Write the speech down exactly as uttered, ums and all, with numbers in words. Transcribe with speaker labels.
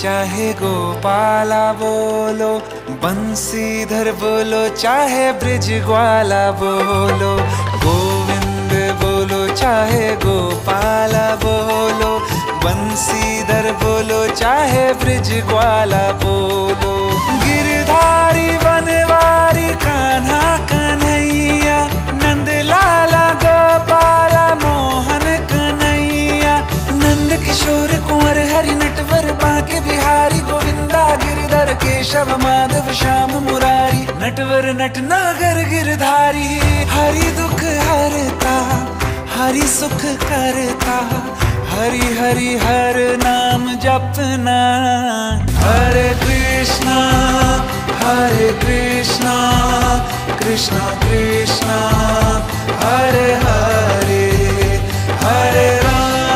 Speaker 1: चाहे गोपाला बोलो, बंसीधर बोलो चाहे ब्रिज ग्वाला बोलो, गोविंद बोलो चाहे गोपाला बोलो, बंसीधर बोलो चाहे ब्रिज ग्वाला बोलो। गिरधारी बनवारी कान्हा कन्हैया, नंद लाला गोपाला मोहन कन्हैया, नंद किशोर कुंवर हरि नटवर बांके बिहारी, गोविंदा गिरधर केशव माधव श्याम मुरारी, नटवर नटनागर गिरधारी। हरि दुख हरता हरि सुख करता, हरि हरि हर नाम जपना। हरे कृष्णा हरे कृष्णा कृष्णा कृष्णा हरे हरे।